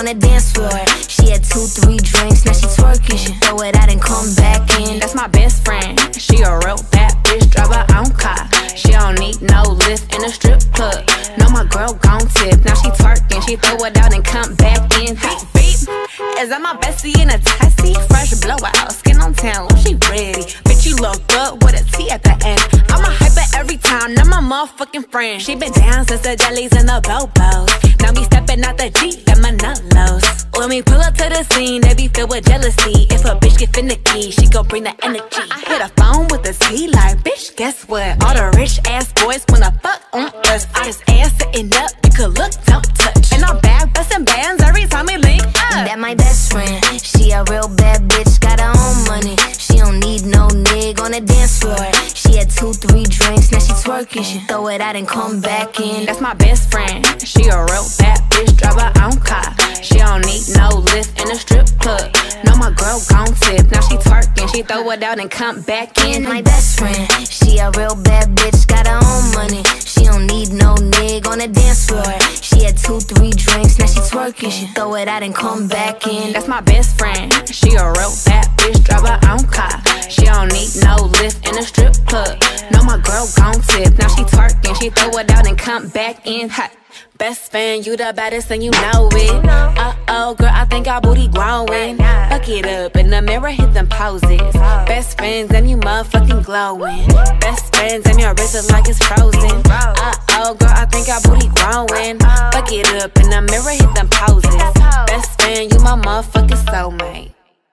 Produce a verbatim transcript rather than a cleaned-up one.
on the dance floor. She had two, three drinks, now she twerking. She throw it out and come back in. That's my best friend. She a real bad bitch, drive her own car. She don't need no lift in a strip club. No, my girl gon' tip. Now she twerking, she throw it out and come back in. Beep, beep. Is that my bestie in a tessie? Fresh blowout, skin on town, she ready. Bitch, you look good with a T at the end. I'm a hyper every time, not my motherfucking friend. She been down since the jellies and the bobos. Now me stepping out the Jeep, got my nullos. When we pull up to the scene, they be filled with jealousy. If a bitch get finicky, she gon' bring the energy. I hit a phone with a T like, bitch, guess what? All the rich ass boys wanna fuck on us. I just ass sitting up, you could look, don't touch. And I'm back bustin' bands every time we link up. That my best friend, she a real bad bitch, got her own money. She don't need no nigga on the dance floor. She had two, three drinks, now she twerking. She throw it out and come back in. That's my best friend, she a real bad bitch, drive her own car. She don't need no lift in a strip club. No, my girl gon' tip, now she twerking. She throw it out and come back in. My best friend, she a real bad bitch, got her own money. She don't need no nigga on the dance floor. She had two, three drinks, now she twerking. She throw it out and come back in. That's my best friend, she a real bad bitch, drive her own car. She don't need no lift in a strip club. No, my girl gon' tip, now she twerking. She throw it out and come back in. Hot. Best friend, you the baddest and you know it. Uh-oh, girl, I think our booty growing. Fuck it up, in the mirror, hit them poses. Best friends and you motherfucking glowing. Best friends and your wrist is like it's frozen. Uh-oh, girl, I think our booty growing. Fuck it up, in the mirror, hit them poses. Best friend, you my motherfucking soulmate.